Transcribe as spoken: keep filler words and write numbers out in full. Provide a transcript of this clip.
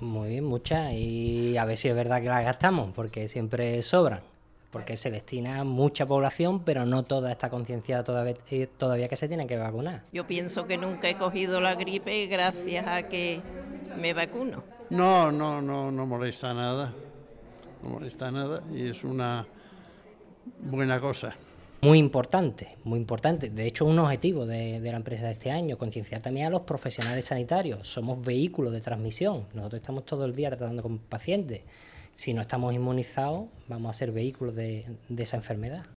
Muy bien, muchas, y a ver si es verdad que las gastamos, porque siempre sobran, porque se destina a mucha población, pero no toda está concienciada todavía, eh, todavía que se tienen que vacunar. Yo pienso que nunca he cogido la gripe gracias a que me vacuno. No, no, no, no molesta nada, no molesta nada y es una buena cosa. Muy importante, muy importante. De hecho, un objetivo de, de la empresa de este año, concienciar también a los profesionales sanitarios. Somos vehículos de transmisión. Nosotros estamos todo el día tratando con pacientes. Si no estamos inmunizados, vamos a ser vehículos de, de esa enfermedad.